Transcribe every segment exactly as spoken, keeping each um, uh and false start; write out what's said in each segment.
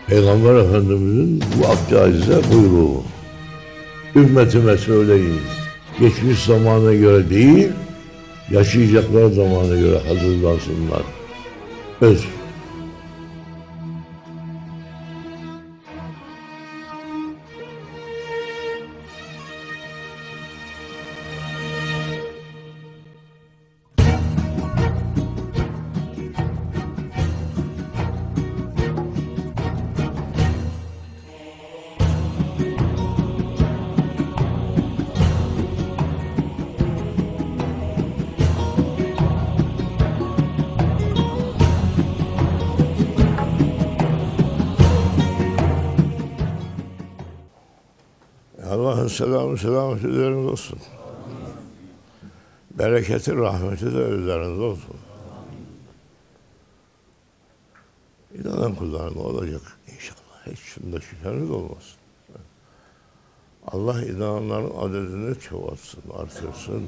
Peygamber Efendimiz'in bu abdüazize buyruğu. Ümmetime söyleyin. Geçmiş zamana göre değil, yaşayacaklar zamana göre hazırlansınlar. Öz. Allah'ın selamı selameti üzerinize olsun. Bereketi, rahmeti de üzerinize olsun. İnanan kullarına olacak inşallah. Hiç şunda şüpheniz olmasın. Allah inananların adedini çoğaltsın, artırsın.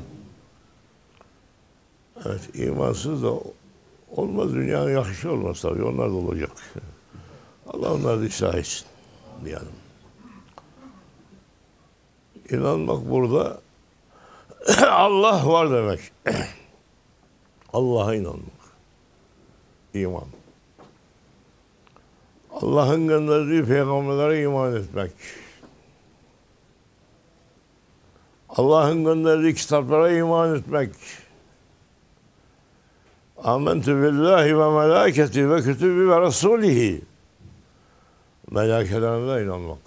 Evet, imansız da olmaz, dünyanın yakışı olmaz tabii. Onlar da olacak. Allah onları da ıslah etsin diyelim. İnanmak burada Allah var demek. Allah'a inanmak. İman. Allah'ın gönderdiği peygamberlere iman etmek. Allah'ın gönderdiği kitaplara iman etmek. Âmentü billahi ve melâketi ve kütübü ve rasûlihi. Melâkelerine inanmak.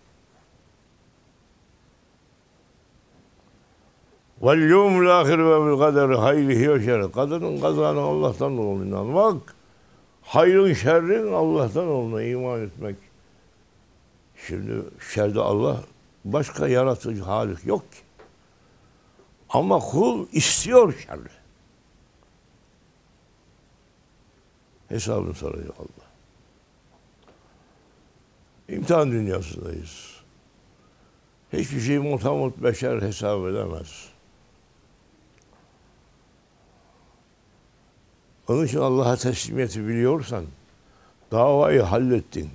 Vel yevmil âhir ve bil kaderi hayrihi ve şerri. Kaderin, kazanın Allah'tan olduğuna inanmak. Hayrın, şerrin Allah'tan olduğuna iman etmek. Şimdi şerde Allah başka yaratıcı halik yok ki. Ama kul istiyor şerri. Hesabını soracak Allah. İmtihan dünyasındayız. Hiçbir şey mutamut beşer hesap edemez. Onun için Allah'a teslimiyeti biliyorsan davayı hallettin.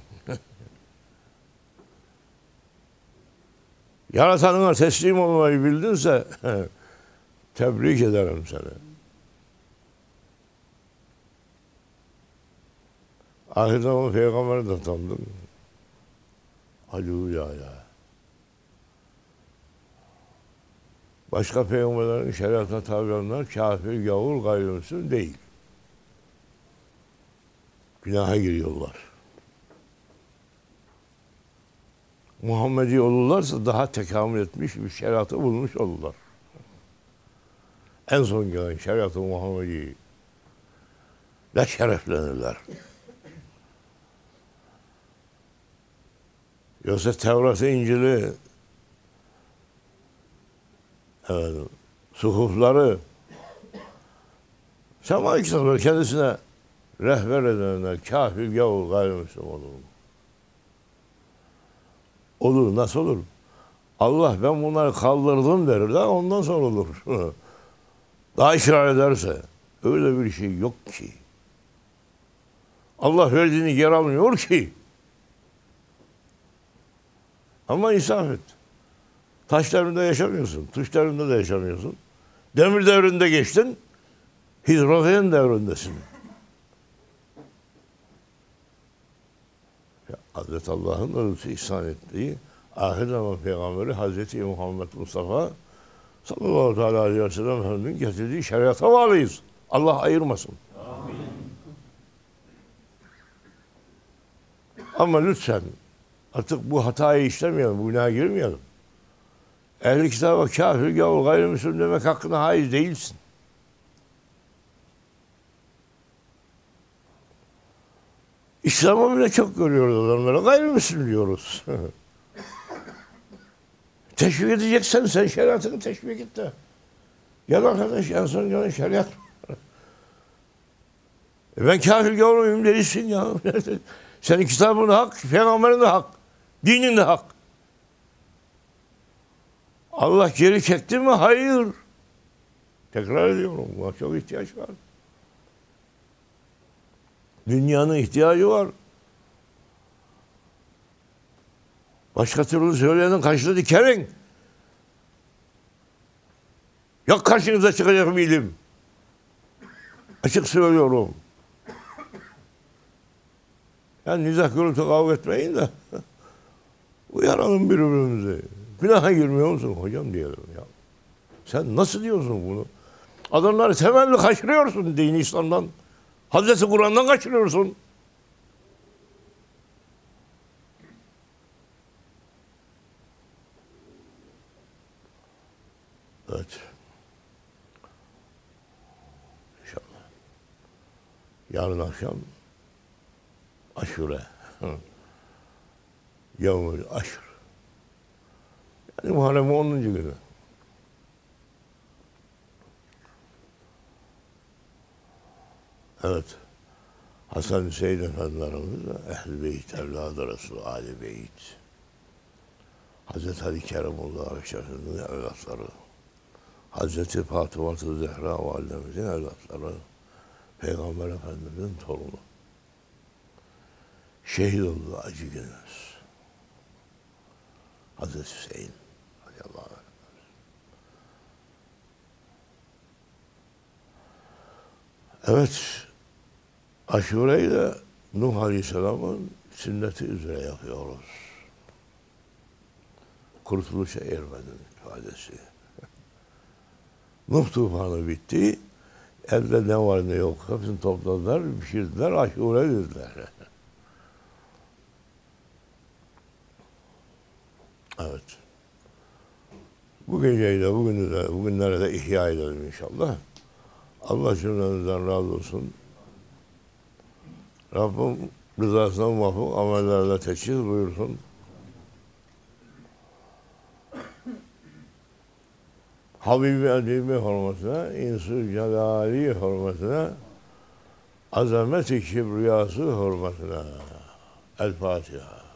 Yaratanına teslim olmayı bildinse tebrik ederim seni. Ahir zaman peygamberi de tanıdım. Hallelujah. Başka peygamberlerin şeriatına tabi olanlar kafir, gavur, gayrimüslim değil. Günaha giriyorlar. Muhammedi olurlarsa daha tekamül etmiş bir şeriatı bulmuş olurlar. En son gelen şeriatı Muhammedi ile şereflenirler. Yoksa Tevrat'ı, İncil'i, evet, suhufları, sema kitapları kendisine rehber edenler kafir, gavur, gayrimüslim olur mu? Olur, nasıl olur? Allah ben bunları kaldırdım der de ondan sonra olur. Daha ısrar ederse öyle bir şey yok ki. Allah verdiğini geri almıyor ki. Ama insaf et. Taş devrinde yaşamıyorsun. Tuş devrinde de yaşamıyorsun. Demir devrinde geçtin. Hidrojen devrindesin. Hazreti Allah'ın da lütfu ihsan ettiği ahir zaman peygamberi Hazreti Muhammed Mustafa sallallahu teala aleyhi ve sellem Efendimiz'in getirdiği şeriata bağlıyız. Allah ayırmasın. Amin. Ama lütfen artık bu hatayı işlemeyelim, bu günaha girmeyelim. Ehl-i kitaba kafir, gavur, gayrimüslim demek hakkında haiz değilsin. İslam'ı bile çok görüyoruz adamlara. Gayrimüslim diyoruz. Teşvik edeceksen sen şeriatını teşvik et de. Gel arkadaş en son gelen şeriat. E ben kafir gavuruyum değilsin ya. Senin kitabın hak, peygamberin de hak. Dinin de hak. Allah geri çekti mi? Hayır. Tekrar ediyorum. Buna çok ihtiyaç var. Dünyanın ihtiyacı var. Başka türlü söyleyenin kaşını dikerin. Yok karşınıza çıkacak bir ilim. Açık söylüyorum. Yani nizah gürültü kavga etmeyin de uyaralım birbirimizi. Günaha girmiyor musun hocam diyelim ya. Sen nasıl diyorsun bunu? Adamları temelli kaçırıyorsun din İslam'dan. Hazreti Kur'an'dan kaçırıyorsun. Evet. İnşallah. Yarın akşam Aşure. Yavmül Aşr. Yani Muharrem'in onuncu günü. Evet. Hasan Hüseyin Efendilerimiz de Ehl-i Beyt, evladı Resulü, Ali Beyt. Hazreti Ali Kerimullah Aleyhisselam'ın evlatları. Hazreti Fatıma-ı Zehra validemizin evlatları. Peygamber Efendimiz'in torunu. Şehit oldu acı günümüz. Hazreti Hüseyin radıyallahu anh. Evet, Aşure'yi de Nuh Aleyhisselam'ın sünneti üzere yapıyoruz. Kurtuluşa ermenin ifadesi. Nuh tufanı bitti. Elde ne var ne yok. Hepsini topladılar, pişirdiler, Aşure dediler. Evet. Bu geceyi de, bugünü de, bugünlere de ihya edelim inşallah. Allah cümlemizden razı olsun. Rabbim rızasına muvafık amellerle teçhiz buyursun. Habibi Edibi hürmetine, İnsu Celali hürmetine, Azamet-i Kibriyası hürmetine. El Fatiha.